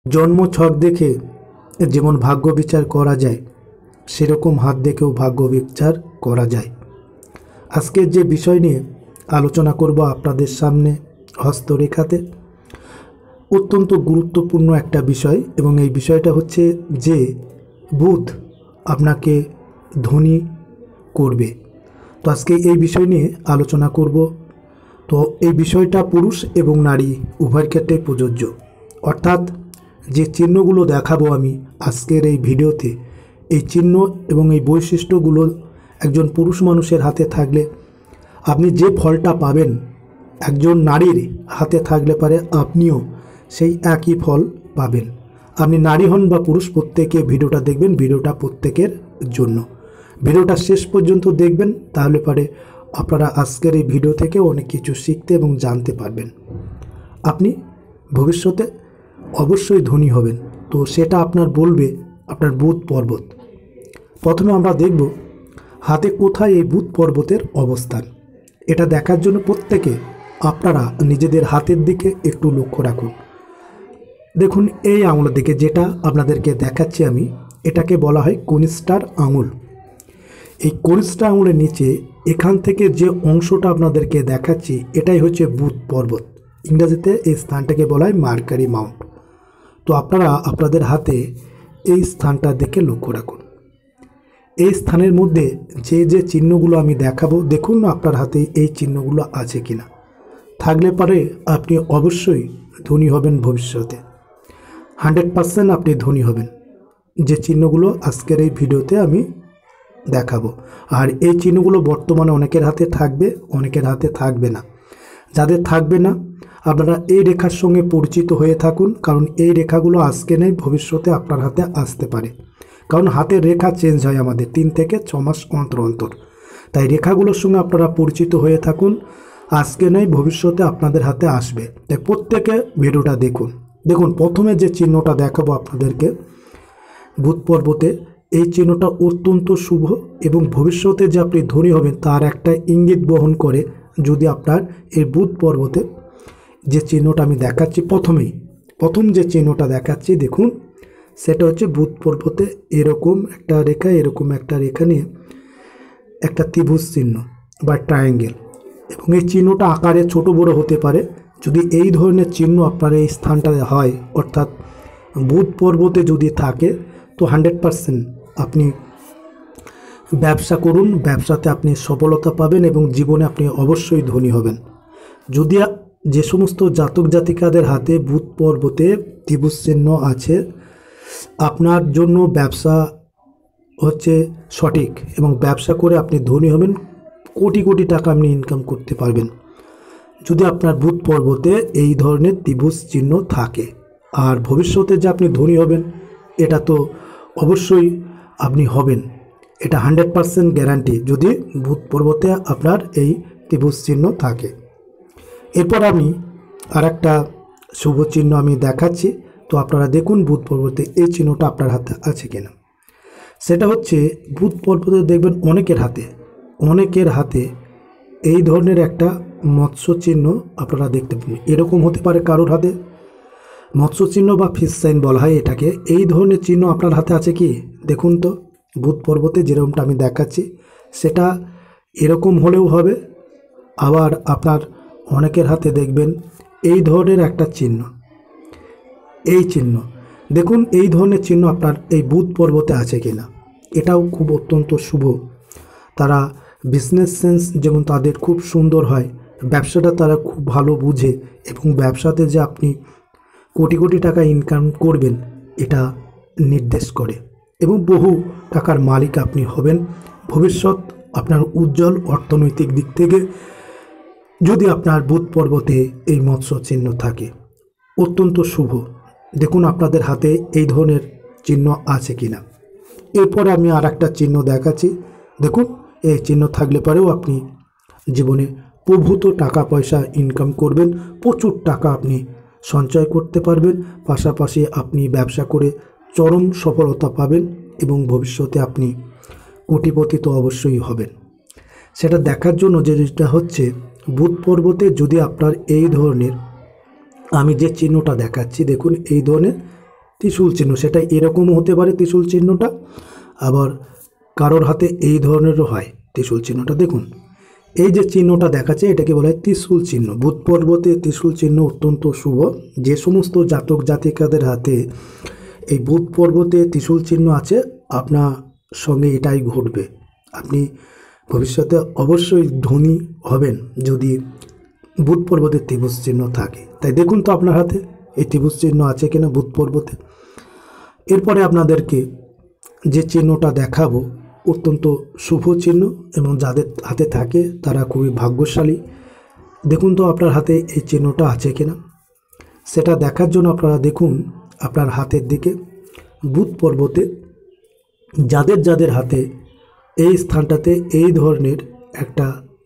জন্ম ছক দেখে যেমন ভাগ্য বিচার করা যায়, সেরকম হাত দেখেও ভাগ্য বিচার করা যায়। আজকের যে বিষয় নিয়ে আলোচনা করব আপনাদের সামনে, হস্তরেখাতে অত্যন্ত গুরুত্বপূর্ণ একটা বিষয়, এবং এই বিষয়টা হচ্ছে যে বুধ আপনাকে ধনী করবে। তো আজকে এই বিষয় নিয়ে আলোচনা করব। তো এই বিষয়টা পুরুষ এবং নারী উভয়ের ক্ষেত্রে প্রযোজ্য, অর্থাৎ যে চিহ্নগুলো দেখাবো আমি আজকের এই ভিডিওতে, এই চিহ্ন এবং এই বৈশিষ্ট্যগুলো একজন পুরুষ মানুষের হাতে থাকলে আপনি যে ফলটা পাবেন, একজন নারীর হাতে থাকলে পারে আপনিও সেই একই ফল পাবেন। আপনি নারী হন বা পুরুষ, প্রত্যেকে ভিডিওটা দেখবেন। ভিডিওটা প্রত্যেকের জন্য, ভিডিওটা শেষ পর্যন্ত দেখবেন, তাহলে পারে আপনারা আজকের এই ভিডিও থেকে অনেক কিছু শিখতে এবং জানতে পারবেন। আপনি ভবিষ্যতে অবশ্যই ধনী হবেন। তো সেটা আপনার বলবে আপনার বুধ পর্বত। প্রথমে আমরা দেখব হাতে কোথায় এই বুধ পর্বতের অবস্থান। এটা দেখার জন্য প্রত্যেকে আপনারা নিজেদের হাতের দিকে একটু লক্ষ্য রাখুন। দেখুন এই আঙুলের দিকে, যেটা আপনাদেরকে দেখাচ্ছি আমি, এটাকে বলা হয় কনিষ্ঠার আঙুল। এই কনিষ্ঠা আঙুলের নিচে এখান থেকে যে অংশটা আপনাদেরকে দেখাচ্ছি, এটাই হচ্ছে বুধ পর্বত। ইংরেজিতে এই স্থানটাকে বলা হয় মার্কারি মাউন্ট। তো আপনারা আপনাদের হাতে এই স্থানটার দিকে লক্ষ্য রাখুন। এই স্থানের মধ্যে যে যে চিহ্নগুলো আমি দেখাবো, দেখুন আপনার হাতে এই চিহ্নগুলো আছে কিনা। থাকলে পারে আপনি অবশ্যই ধনী হবেন ভবিষ্যতে, 100% আপনি ধনী হবেন। যে চিহ্নগুলো আজকের এই ভিডিওতে আমি দেখাবো, আর এই চিহ্নগুলো বর্তমানে অনেকের হাতে থাকবে, অনেকের হাতে থাকবে না। যাদের থাকবে না, আপনারা এই রেখার সঙ্গে পরিচিত হয়ে থাকুন, কারণ এই রেখাগুলো আজকে নেই, ভবিষ্যতে আপনার হাতে আসতে পারে। কারণ হাতের রেখা চেঞ্জ হয় আমাদের 3 থেকে 6 মাস অন্তর অন্তর। তাই রেখাগুলোর সঙ্গে আপনারা পরিচিত হয়ে থাকুন, আজকে নেই, ভবিষ্যতে আপনাদের হাতে আসবে। তাই প্রত্যেকে ভিডিওটা দেখুন। দেখুন প্রথমে যে চিহ্নটা দেখাবো আপনাদেরকে বুধ পর্বতে, এই চিহ্নটা অত্যন্ত শুভ এবং ভবিষ্যতে যে আপনি ধনী হবেন তার একটা ইঙ্গিত বহন করে। যদি আপনার এই বুধ পর্বতে যে চিহ্নটা আমি দেখাচ্ছি, প্রথম যে চিহ্নটা দেখাচ্ছি দেখুন, সেটা হচ্ছে বুধ পর্বতে এরকম একটা রেখা, এরকম একটা রেখা নিয়ে একটা ত্রিভুজ চিহ্ন বা ট্রায়াঙ্গেল, এবং এই চিহ্নটা আকারে ছোট বড় হতে পারে। যদি এই ধরনের চিহ্ন আপনার এই স্থানটাতে হয়, অর্থাৎ বুধ পর্বতে যদি থাকে, তো 100% আপনি ব্যবসা করুন, ব্যবসাতে আপনি সফলতা পাবেন এবং জীবনে আপনি অবশ্যই ধনী হবেন। যদি যে সমস্ত জাতক জাতিকাদের হাতে বুধ পর্বতে ত্রিভুজ চিহ্ন আছে, আপনার জন্য ব্যবসা হচ্ছে সঠিক, এবং ব্যবসা করে আপনি ধনী হবেন, কোটি কোটি টাকা আপনি ইনকাম করতে পারবেন যদি আপনার বুধ পর্বতে এই ধরনের ত্রিভুজ চিহ্ন থাকে। আর ভবিষ্যতে যে আপনি ধনী হবেন, এটা তো অবশ্যই আপনি হবেন, এটা 100% গ্যারান্টি যদি বুধ পর্বতে আপনার এই ত্রিভুজ চিহ্ন থাকে। এরপর আমি আর একটা শুভ চিহ্ন আমি দেখাচ্ছি। তো আপনারা দেখুন বুধ পর্বতে এই চিহ্নটা আপনার হাতে আছে কিনা। সেটা হচ্ছে বুধ পর্বতে দেখবেন অনেকের হাতে এই ধরনের একটা মৎস্য চিহ্ন আপনারা দেখতে পাবেন। এরকম হতে পারে কারোর হাতে মৎস্য চিহ্ন বা ফিশ সাইন বলা হয় এটাকে। এই ধরনের চিহ্ন আপনার হাতে আছে কি দেখুন তো। বুধ পর্বতে যেরকমটা আমি দেখাচ্ছি সেটা এরকম হলেও হবে, আবার আপনার অনেকের হাতে দেখবেন এই ধরনের একটা চিহ্ন, এই চিহ্ন দেখুন, এই ধরনের চিহ্ন আপনার এই বুধ পর্বতে আছে কিনা। এটাও খুব অত্যন্ত শুভ। তারা বিজনেস সেন্স যেমন তাদের খুব সুন্দর হয়, ব্যবসাটা তারা খুব ভালো বুঝে, এবং ব্যবসাতে যে আপনি কোটি কোটি টাকা ইনকাম করবেন এটা নির্দেশ করে, এবং বহু টাকার মালিক আপনি হবেন। ভবিষ্যৎ আপনার উজ্জ্বল অর্থনৈতিক দিক থেকে যদি আপনার বুধ পর্বতে এই মৎস্য চিহ্ন থাকে, অত্যন্ত শুভ। দেখুন আপনাদের হাতে এই ধরনের চিহ্ন আছে কিনা। এরপরে আমি আর একটা চিহ্ন দেখাচ্ছি। দেখুন এই চিহ্ন থাকলে পরেও আপনি জীবনে প্রভূত টাকা পয়সা ইনকাম করবেন, প্রচুর টাকা আপনি সঞ্চয় করতে পারবেন, পাশাপাশি আপনি ব্যবসা করে চরম সফলতা পাবেন এবং ভবিষ্যতে আপনি কোটিপতি তো অবশ্যই হবেন। সেটা দেখার জন্য যেটা হচ্ছে বুধ পর্বতে যদি আপনার এই ধরনের, আমি যে চিহ্নটা দেখাচ্ছি দেখুন, এই ধরনের ত্রিশূল চিহ্ন, সেটা এরকমও হতে পারে ত্রিশূল চিহ্নটা, আবার কারোর হাতে এই ধরনেরও হয় ত্রিশূল চিহ্নটা। দেখুন এই যে চিহ্নটা দেখাচ্ছে এটাকে বলা হয় ত্রিশূল চিহ্ন। বুধ পর্বতে ত্রিশূল চিহ্ন অত্যন্ত শুভ। যে সমস্ত জাতক জাতিকাদের হাতে এই বুধ পর্বতে ত্রিশূল চিহ্ন আছে, আপনার সঙ্গে এটাই ঘটবে। আপনি ভবিষ্যতে অবশ্যই ধনী হবেন যদি বুধ পর্বতে ত্রিভুজ চিহ্ন থাকে। তাই দেখুন তো আপনার হাতে এই ত্রিভুজ চিহ্ন আছে কিনা বুধ পর্বতে। এরপরে আপনাদেরকে যে চিহ্নটা দেখাবো অত্যন্ত শুভ চিহ্ন এবং যাদের হাতে থাকে তারা খুবই ভাগ্যশালী। দেখুন তো আপনার হাতে এই চিহ্নটা আছে কিনা। সেটা দেখার জন্য আপনারা দেখুন আপনার হাতের দিকে। বুধ পর্বতে যাদের যাদের হাতে এই স্থানটাতে এই ধরনের একটা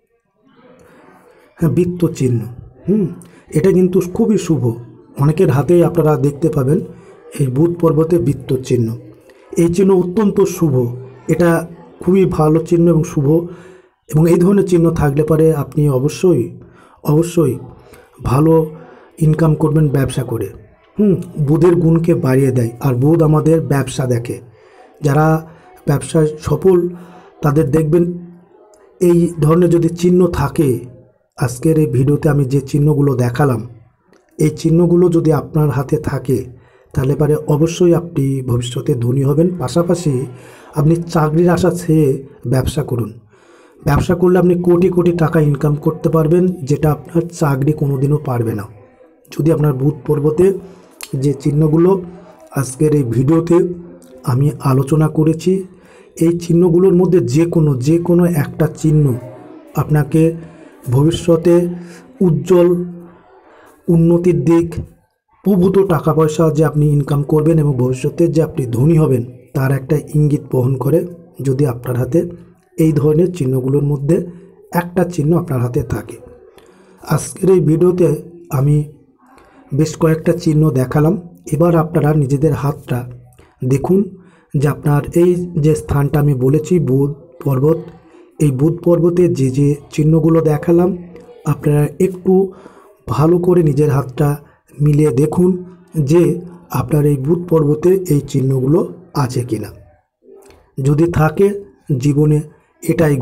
বৃত্ত চিহ্ন, এটা কিন্তু খুবই শুভ। অনেকের হাতেই আপনারা দেখতে পাবেন এই বুধ পর্বতে বৃত্ত চিহ্ন। এই চিহ্ন অত্যন্ত শুভ, এটা খুবই ভালো চিহ্ন এবং শুভ। এবং এই ধরনের চিহ্ন থাকলে পরে আপনি অবশ্যই অবশ্যই ভালো ইনকাম করবেন ব্যবসা করে। বুধের গুণকে বাড়িয়ে দেয়, আর বুধ আমাদের ব্যবসা দেখে। যারা ব্যবসায় সফল তাদের দেখবেন এই ধরনের যদি চিহ্ন থাকে, আজকের এই ভিডিওতে আমি যে চিহ্নগুলো দেখালাম এই চিহ্নগুলো যদি আপনার হাতে থাকে তাহলে পারে অবশ্যই আপনি ভবিষ্যতে ধনী হবেন। পাশাপাশি আপনি চাকরির আশা ছেড়ে ব্যবসা করুন। ব্যবসা করলে আপনি কোটি কোটি টাকা ইনকাম করতে পারবেন, যেটা আপনার চাকরি কোনোদিনও পারবে না। যদি আপনার বুধ পর্বতে যে চিহ্নগুলো আজকের এই ভিডিওতে আমি আলোচনা করেছি, এই চিহ্নগুলোর মধ্যে যে কোনো একটা চিহ্ন আপনাকে ভবিষ্যতে উজ্জ্বল উন্নতির দিক, প্রভূত টাকা পয়সা যে আপনি ইনকাম করবেন এবং ভবিষ্যতে যে আপনি ধনী হবেন তার একটা ইঙ্গিত বহন করে। যদি আপনার হাতে এই ধরনের চিহ্নগুলোর মধ্যে একটা চিহ্ন আপনার হাতে থাকে। আজকের এই ভিডিওতে আমি বেশ কয়েকটা চিহ্ন দেখালাম। এবার আপনারা নিজেদের হাতটা দেখুন যে আপনার এই যে স্থানটা আমি বলেছি বুধ পর্বত, এই বুধ পর্বতে যে যে চিহ্নগুলো দেখালাম আপনারা একটু ভালো করে নিজের হাতটা মিলিয়ে দেখুন যে আপনার এই বুধ পর্বতে এই চিহ্নগুলো আছে কিনা। যদি থাকে জীবনে এটাই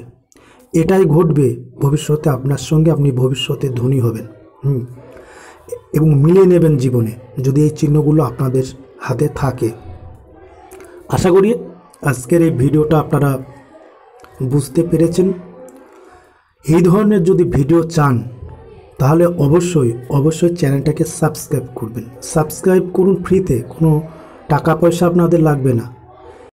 ঘটবে ভবিষ্যতে আপনার সঙ্গে, আপনি ভবিষ্যতে ধনী হবেন এবং মিলিয়ে নেবেন জীবনে যদি এই চিহ্নগুলো আপনাদের হাতে থাকে। আশা করি আজকের এই ভিডিওটা আপনারা বুঝতে পেরেছেন। এই ধরনের যদি ভিডিও চান তাহলে অবশ্যই চ্যানেলটাকে সাবস্ক্রাইব করবেন। সাবস্ক্রাইব করুন ফ্রিতে, কোনো টাকা পয়সা আপনাদের লাগবে না।